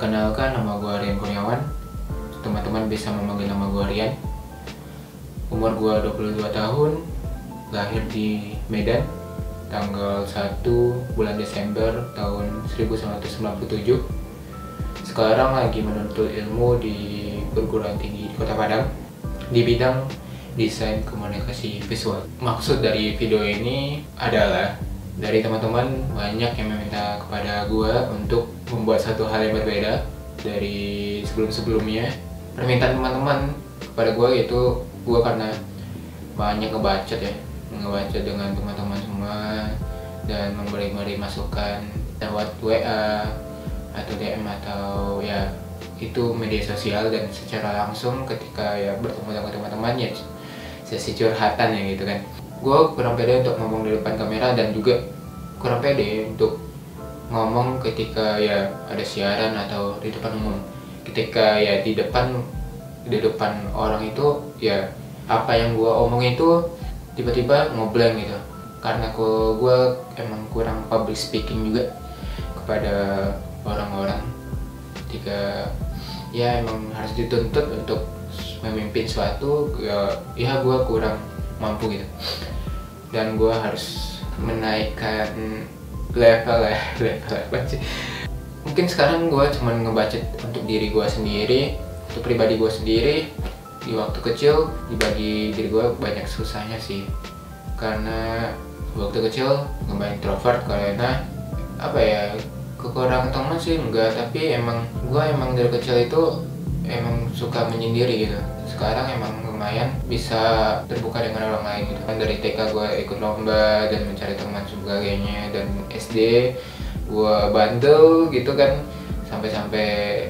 Perkenalkan, nama gue Rian Kurniawan. Teman-teman bisa memanggil nama gue Rian. Umur gue 22 tahun, lahir di Medan, tanggal 1 bulan Desember tahun 1997. Sekarang lagi menuntut ilmu di perguruan tinggi di Kota Padang di bidang desain komunikasi visual. Maksud dari video ini adalah dari teman-teman banyak yang meminta kepada gue untuk membuat satu hal yang berbeda dari sebelum-sebelumnya. Permintaan teman-teman kepada gue itu gue karena banyak ngebacot dengan teman-teman semua dan memberi masukan lewat WA atau DM atau ya itu media sosial, dan secara langsung ketika ya bertemu dengan teman-teman ya sesi curhatan ya gitu kan. Gue kurang pede untuk ngomong di depan kamera dan juga kurang pede untuk ngomong ketika ya ada siaran atau di depan umum. Ketika ya di depan orang itu ya apa yang gue omong itu tiba-tiba ngeblank gitu, karena gue emang kurang public speaking juga kepada orang-orang ketika ya emang harus dituntut untuk memimpin suatu ya gue kurang mampu gitu, dan gue harus menaikkan level apa sih. Mungkin sekarang gue cuman ngebacet untuk diri gue sendiri, untuk pribadi gue sendiri. Di waktu kecil dibagi diri gue banyak susahnya sih, karena waktu kecil lumayan introvert karena apa ya, kekurangan teman sih enggak, tapi gue emang dari kecil itu emang suka menyendiri gitu. Sekarang emang lumayan bisa terbuka dengan orang lain gitu kan. Dari TK gue ikut lomba dan mencari teman sebagainya, dan SD gue bandel gitu kan, sampai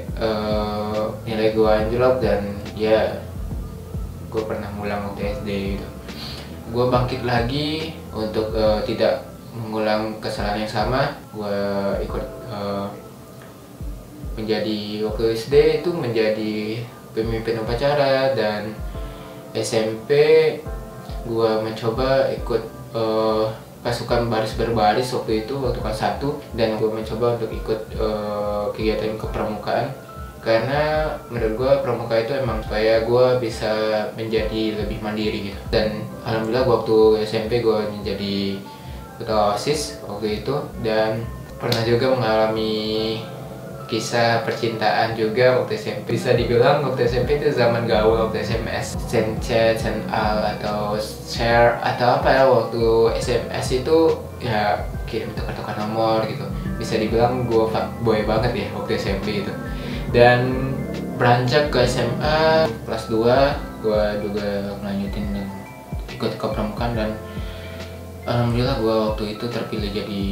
nilai gue anjlok, dan ya gue pernah ngulang waktu SD gitu. Gue bangkit lagi untuk tidak mengulang kesalahan yang sama. Gue ikut menjadi waktu SD itu menjadi pemimpin upacara, dan SMP gue mencoba ikut pasukan baris berbaris waktu kelas 1, dan gue mencoba untuk ikut kegiatan kepramukaan, karena menurut gue pramuka itu emang supaya gue bisa menjadi lebih mandiri gitu. Dan alhamdulillah waktu SMP gue menjadi ketua OSIS waktu itu, dan pernah juga mengalami kisah percintaan juga waktu SMP. Bisa dibilang waktu SMP itu zaman gaul, waktu SMS, chat, atau share atau apa ya. Waktu SMS itu ya kirim tukar-tukar nomor gitu. Bisa dibilang gue fuckboy banget ya waktu SMP itu. Dan beranjak ke SMA kelas 2, gue juga melanjutin dan ikut kepramukaan, dan alhamdulillah gue waktu itu terpilih jadi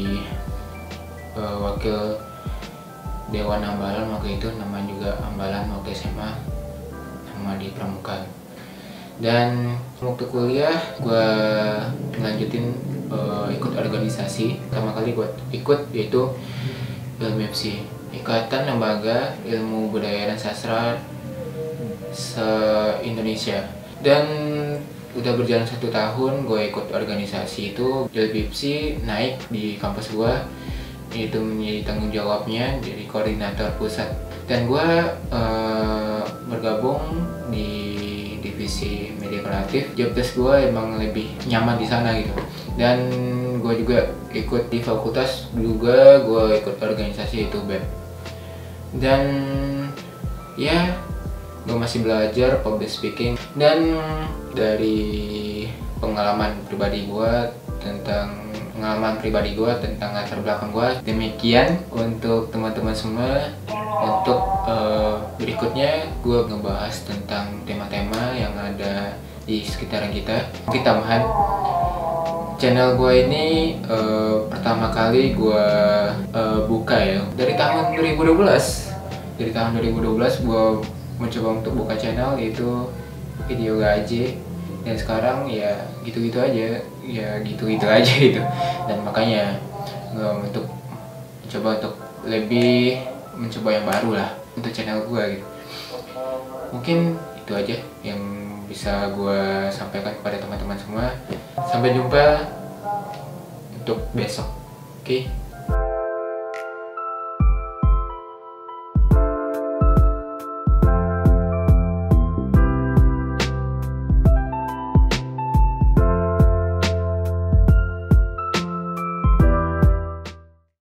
wakil Dewan Ambalan waktu itu, nama juga Ambalan waktu SMA, sama di pramukaan. Dan waktu kuliah gue melanjutin ikut organisasi. Pertama kali gue ikut yaitu ILMIPSI, Ikatan Lembaga Ilmu Budaya dan Sastra se-Indonesia. Dan udah berjalan 1 tahun gue ikut organisasi itu. ILMIPSI naik di kampus gue, itu menjadi tanggung jawabnya dari koordinator pusat, dan gue bergabung di divisi media kreatif. Job desk gue emang lebih nyaman di sana gitu, dan gue juga ikut di fakultas juga, gue ikut organisasi itu BEM. Dan ya gue masih belajar public speaking, dan dari pengalaman pribadi gue tentang latar belakang gue. Demikian untuk teman-teman semua. Untuk berikutnya gue ngebahas tentang tema-tema yang ada di sekitaran kita. Mungkin tambahan, channel gue ini pertama kali gue buka ya dari tahun 2012. Dari tahun 2012 gue mencoba untuk buka channel, yaitu video gaji, dan sekarang ya gitu-gitu aja gitu. Dan makanya gue mencoba untuk lebih mencoba yang baru lah untuk channel gue gitu. Mungkin itu aja yang bisa gue sampaikan kepada teman-teman semua. Sampai jumpa untuk besok. Oke.